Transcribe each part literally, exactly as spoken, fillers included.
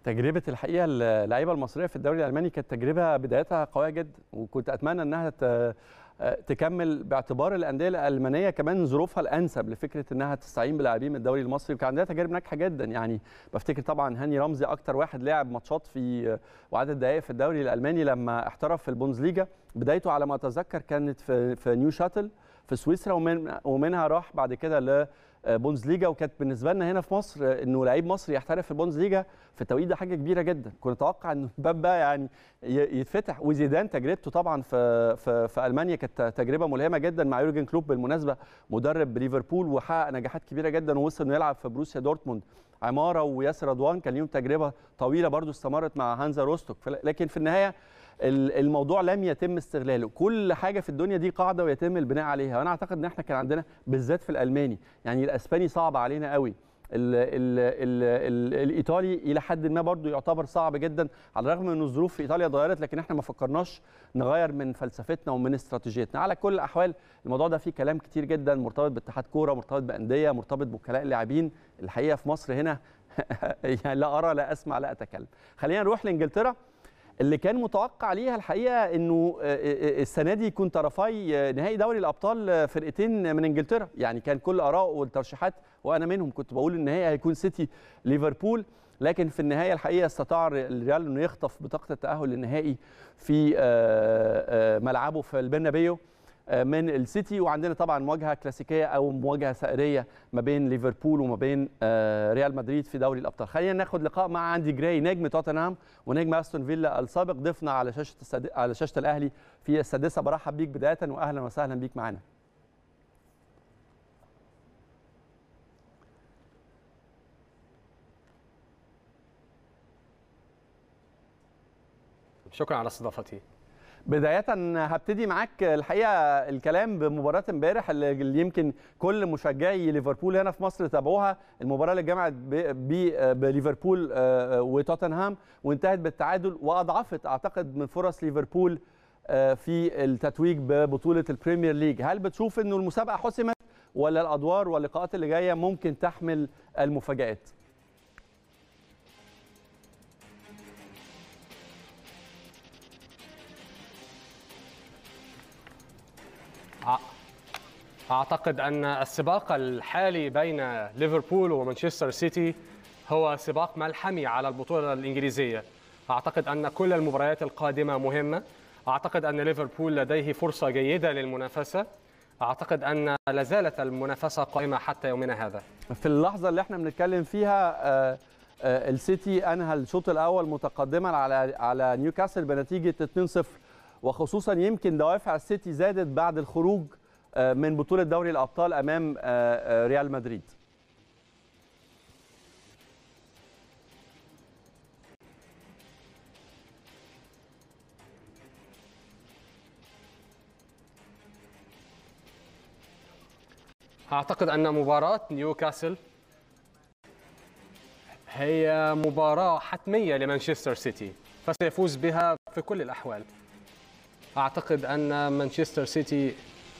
تجربة الحقيقة اللعيبة المصرية في الدوري الألماني كانت تجربة بدايتها قوية جدا، وكنت أتمنى أنها تكمل باعتبار الأندية الألمانية كمان ظروفها الأنسب لفكرة أنها تستعين بلاعبين من الدوري المصري، وكان عندها تجارب ناجحة جدا. يعني بفتكر طبعا هاني رمزي أكتر واحد لعب ماتشات في وعدد دقائق في الدوري الألماني لما احترف في البوندسليجا. بدايته على ما أتذكر كانت في في نيو شاتل في سويسرا، ومن ومنها راح بعد كده ل بوندسليجا. وكانت بالنسبه لنا هنا في مصر انه لعيب مصري يحترف في البوندسليجا في التوقيت ده حاجه كبيره جدا. كنا نتوقع ان الباب بقى يعني يتفتح. وزيدان تجربته طبعا في في, في المانيا كانت تجربه ملهمه جدا مع يورجن كلوب، بالمناسبه مدرب ليفربول، وحقق نجاحات كبيره جدا ووصل انه يلعب في بروسيا دورتموند. عماره وياسر رضوان كان ليهم تجربه طويله برضو استمرت مع هانزا روستوك، لكن في النهايه الموضوع لم يتم استغلاله. كل حاجه في الدنيا دي قاعده ويتم البناء عليها، وانا اعتقد ان احنا كان عندنا بالذات في الالماني، يعني الاسباني صعب علينا قوي، ال ال ال ال الايطالي الى حد ما برضو يعتبر صعب جدا، على الرغم ان الظروف في ايطاليا اتغيرت، لكن احنا ما فكرناش نغير من فلسفتنا ومن استراتيجيتنا. على كل الاحوال الموضوع ده فيه كلام كتير جدا مرتبط باتحاد كوره، مرتبط بانديه، مرتبط بوكلاء اللاعبين. الحقيقه في مصر هنا يعني لا ارى لا اسمع لا اتكلم. خلينا نروح لانجلترا اللي كان متوقع ليها الحقيقه انه السنه دي يكون طرفي نهائي دوري الابطال فرقتين من انجلترا. يعني كان كل اراء والترشيحات وانا منهم كنت بقول النهائي هيكون سيتي ليفربول، لكن في النهايه الحقيقه استطاع الريال انه يخطف بطاقه التاهل للنهائي في ملعبه في البرنابيو من السيتي. وعندنا طبعا مواجهه كلاسيكيه او مواجهه ثأريه ما بين ليفربول وما بين ريال مدريد في دوري الابطال. خلينا ناخد لقاء مع اندي جراي نجم توتنهام ونجم استون فيلا السابق، ضيفنا على شاشه السد... على شاشه الاهلي في السادسه. برحب بيك بدايه واهلا وسهلا بيك معانا. شكرا على استضافتي. بداية هبتدي معاك الحقيقة الكلام بمباراة امبارح اللي يمكن كل مشجعي ليفربول هنا في مصر تابعوها، المباراة اللي جمعت بليفربول وتوتنهام وانتهت بالتعادل، وأضعفت أعتقد من فرص ليفربول في التتويج ببطولة البريمير ليج. هل بتشوف إنه المسابقة حسمت ولا الأدوار واللقاءات اللي جاية ممكن تحمل المفاجآت؟ أعتقد أن السباق الحالي بين ليفربول ومانشستر سيتي هو سباق ملحمي على البطولة الإنجليزية. أعتقد أن كل المباريات القادمة مهمة. أعتقد أن ليفربول لديه فرصة جيدة للمنافسة. أعتقد أن لازالت المنافسة قائمة حتى يومنا هذا. في اللحظة اللي احنا بنتكلم فيها السيتي أنهى الشوط الأول متقدما على على نيوكاسل بنتيجة اثنين صفر، وخصوصا يمكن دوافع السيتي زادت بعد الخروج من بطولة دوري الأبطال أمام ريال مدريد. أعتقد أن مباراة نيوكاسل هي مباراة حتمية لمانشستر سيتي، فسيفوز بها في كل الأحوال. أعتقد أن مانشستر سيتي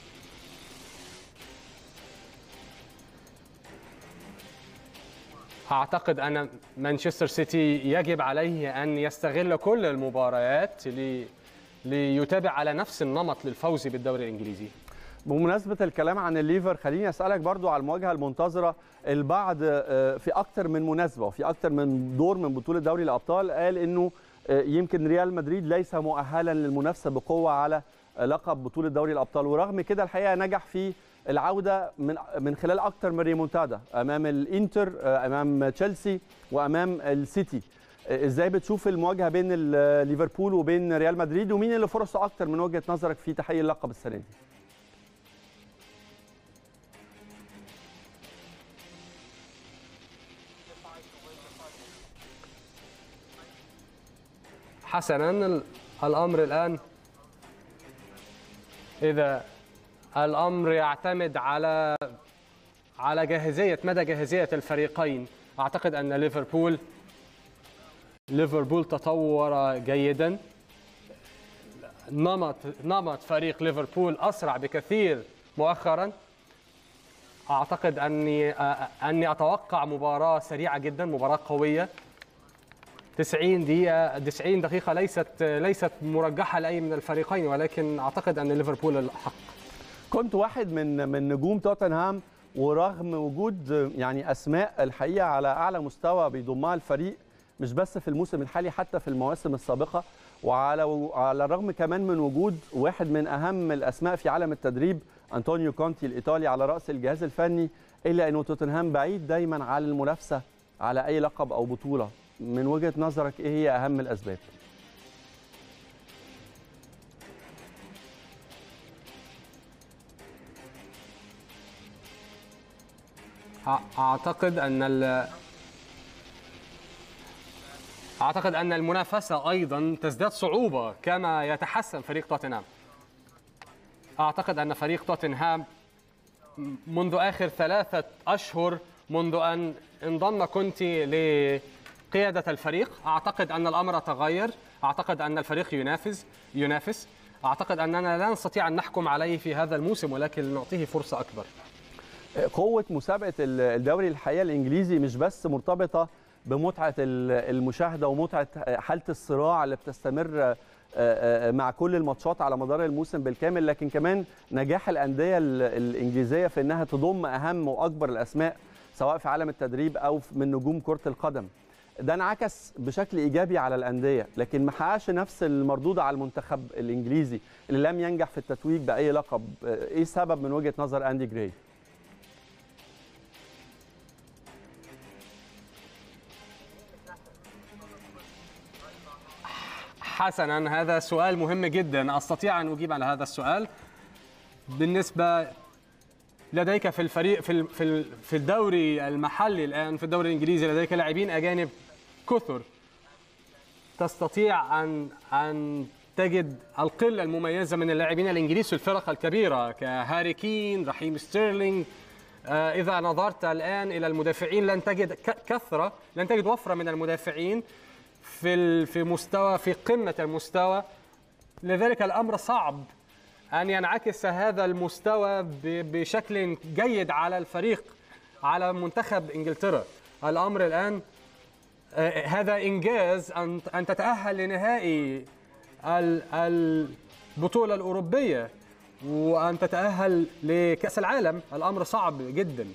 أعتقد أن مانشستر سيتي يجب عليه أن يستغل كل المباريات لي... ليتابع على نفس النمط للفوز بالدوري الإنجليزي. بمناسبة الكلام عن الليفر، خليني أسألك برضو على المواجهة المنتظرة. البعض في أكتر من مناسبة وفي أكتر من دور من بطولة دوري الأبطال قال إنه يمكن ريال مدريد ليس مؤهلا للمنافسة بقوة على لقب بطولة دوري الأبطال، ورغم كده الحقيقة نجح في العودة من من خلال أكتر من ريمونتادا أمام الإنتر، أمام تشيلسي، وأمام السيتي. إزاي بتشوف المواجهة بين ليفربول وبين ريال مدريد، ومين اللي فرصه أكتر من وجهة نظرك في تحقيق اللقب السنة دي؟ حسناً، الأمر الآن إذا الأمر يعتمد على على جاهزية مدى جاهزية الفريقين. أعتقد أن ليفربول ليفربول تطور جيداً. نمط نمط فريق ليفربول أسرع بكثير مؤخراً. أعتقد أني أني أتوقع مباراة سريعة جداً، مباراة قوية. تسعين دقيقة تسعين دقيقة ليست ليست مرجحة لأي من الفريقين، ولكن أعتقد أن ليفربول الأحق. كنت واحد من من نجوم توتنهام، ورغم وجود يعني أسماء الحقيقة على أعلى مستوى بيضمها الفريق مش بس في الموسم الحالي، حتى في المواسم السابقة، وعلى على الرغم كمان من وجود واحد من أهم الأسماء في عالم التدريب أنطونيو كونتي الإيطالي على رأس الجهاز الفني، إلا أنه توتنهام بعيد دايما على المنافسة على أي لقب أو بطولة. من وجهة نظرك إيه هي أهم الأسباب؟ أعتقد أن أعتقد أن المنافسة أيضا تزداد صعوبة كما يتحسن فريق توتنهام. أعتقد أن فريق توتنهام منذ آخر ثلاثة أشهر منذ أن انضم كونتي لقيادة الفريق، أعتقد أن الأمر تغير، أعتقد أن الفريق ينافس ينافس أعتقد أننا لا نستطيع أن نحكم عليه في هذا الموسم، ولكن نعطيه فرصة أكبر. قوة مسابقة الدوري الحقيقة الإنجليزي مش بس مرتبطة بمتعة المشاهدة ومتعة حالة الصراع اللي بتستمر مع كل الماتشات على مدار الموسم بالكامل، لكن كمان نجاح الأندية الإنجليزية في أنها تضم أهم وأكبر الأسماء سواء في عالم التدريب أو من نجوم كرة القدم. ده انعكس بشكل إيجابي على الأندية، لكن ما حققش نفس المردود على المنتخب الإنجليزي اللي لم ينجح في التتويج بأي لقب. إيه السبب من وجهة نظر أندي جراي؟ حسنا، هذا سؤال مهم جدا، أستطيع أن أجيب على هذا السؤال. بالنسبة لديك في الفريق في في الدوري المحلي الآن، في الدوري الإنجليزي لديك لاعبين أجانب كثر، تستطيع أن أن تجد القلة المميزة من اللاعبين الإنجليز في الفرق الكبيرة كهاري كين، رحيم ستيرلينج. إذا نظرت الآن إلى المدافعين لن تجد كثرة، لن تجد وفرة من المدافعين في في مستوى في قمة المستوى. لذلك الأمر صعب أن ينعكس هذا المستوى بشكل جيد على الفريق، على منتخب إنجلترا. الأمر الآن هذا إنجاز أن أن تتأهل لنهائي البطولة الأوروبية وأن تتأهل لكأس العالم. الأمر صعب جدا.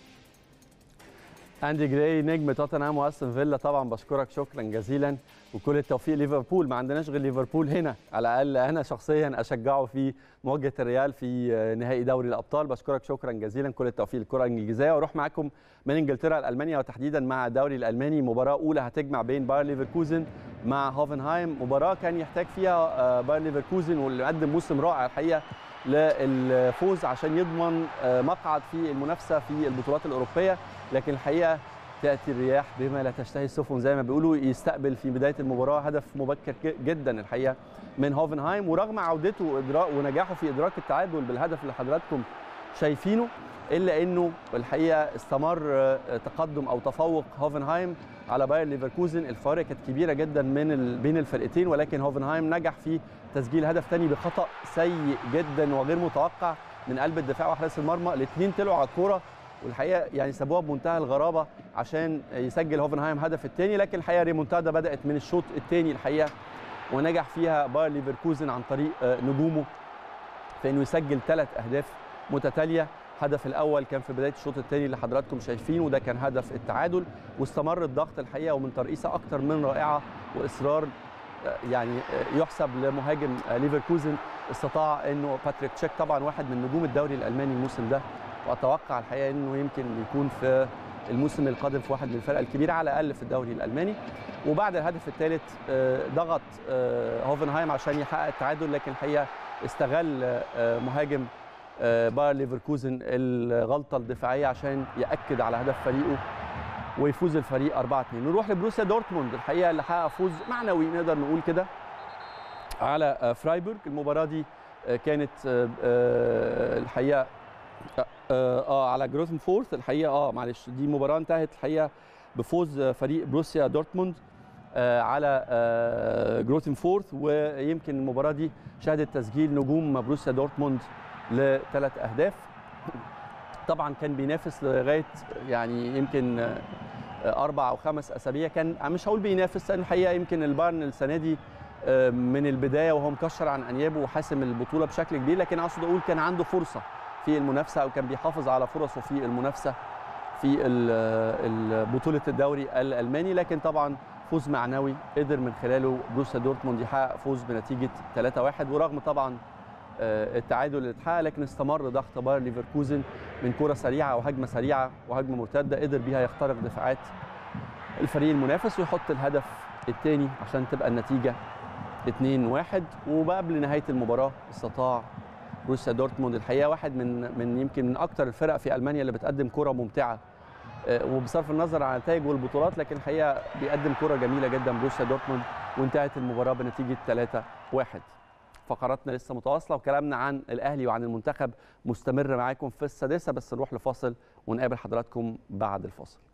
أندي جراي نجم توتنهام وأستون فيلا، طبعا بشكرك شكرا جزيلا، وكل التوفيق ليفربول. ما عندناش غير ليفربول هنا، على الأقل أنا شخصيا أشجعه في مواجهة الريال في نهائي دوري الأبطال. بشكرك شكرا جزيلا، كل التوفيق للكرة الإنجليزية. وأروح معاكم من إنجلترا لألمانيا، وتحديدا مع الدوري الألماني. مباراة أولى هتجمع بين باير ليفركوزن مع هوفنهايم، مباراة كان يحتاج فيها باير ليفركوزن واللي قدم موسم رائع الحقيقة للفوز عشان يضمن مقعد في المنافسة في البطولات الأوروبية، لكن الحقيقة تأتي الرياح بما لا تشتهي السفن زي ما بيقولوا. يستقبل في بداية المباراة هدف مبكر جدا الحقيقة من هوفنهايم، ورغم عودته ونجاحه في إدراك التعادل بالهدف اللي حضراتكم شايفينه، إلا أنه الحقيقة استمر تقدم أو تفوق هوفنهايم على باير ليفركوزن. الفوارق كانت كبيرة جدا من بين الفرقتين، ولكن هوفنهايم نجح في تسجيل هدف ثاني بخطأ سيء جدا وغير متوقع من قلب الدفاع وحارس المرمى. الاثنين طلعوا على الكورة والحقيقه يعني سابوها بمنتهى الغرابه عشان يسجل هوفنهايم هدف الثاني، لكن الحقيقه ريمونتادا بدات من الشوط الثاني الحقيقه ونجح فيها باير ليفركوزن عن طريق نجومه في انه يسجل ثلاث اهداف متتاليه. الهدف الاول كان في بدايه الشوط الثاني اللي حضراتكم شايفينه، وده كان هدف التعادل، واستمر الضغط الحقيقه ومن ترقيصه اكتر من رائعه واصرار يعني يحسب لمهاجم ليفركوزن. استطاع انه باتريك تشيك طبعا واحد من نجوم الدوري الالماني الموسم ده، واتوقع الحقيقه انه يمكن يكون في الموسم القادم في واحد من الفرق الكبيره على الاقل في الدوري الالماني. وبعد الهدف الثالث ضغط هوفنهايم عشان يحقق التعادل، لكن الحقيقه استغل مهاجم باير ليفركوزن الغلطه الدفاعيه عشان ياكد على هدف فريقه ويفوز الفريق أربعة اثنين. نروح لبروسيا دورتموند الحقيقه اللي حقق فوز معنوي نقدر نقول كده على فرايبورغ. المباراه دي كانت الحقيقه اه على جروتنفورث الحقيقه اه معلش دي مباراه انتهت الحقيقه بفوز فريق بروسيا دورتموند آه على آه جروتنفورث، ويمكن المباراه دي شهدت تسجيل نجوم بروسيا دورتموند لثلاث اهداف. طبعا كان بينافس لغايه يعني يمكن اربع او خمس اسابيع كان مش هقول بينافس، لان الحقيقه يمكن البايرن السنه دي من البدايه وهو مكشر عن انيابه وحاسم البطوله بشكل كبير، لكن اقصد اقول كان عنده فرصه في المنافسه او كان بيحافظ على فرصه في المنافسه في بطوله الدوري الالماني. لكن طبعا فوز معنوي قدر من خلاله بروسيا دورتموند يحقق فوز بنتيجه ثلاثة واحد، ورغم طبعا التعادل اللي اتحقق لكن استمر ضغط باير ليفركوزن من كره سريعه وهجمه سريعه وهجمه مرتده قدر بيها يخترق دفاعات الفريق المنافس ويحط الهدف الثاني عشان تبقى النتيجه اتنين واحد. وقبل نهايه المباراه استطاع بروسيا دورتموند الحقيقه واحد من من يمكن من اكثر الفرق في المانيا اللي بتقدم كره ممتعه وبصرف النظر عن النتائج والبطولات، لكن الحقيقه بيقدم كره جميله جدا بروسيا دورتموند، وانتهت المباراه بنتيجه ثلاثة واحد. فقراتنا لسه متواصله وكلامنا عن الاهلي وعن المنتخب مستمر معاكم في السادسه، بس نروح لفاصل ونقابل حضراتكم بعد الفاصل.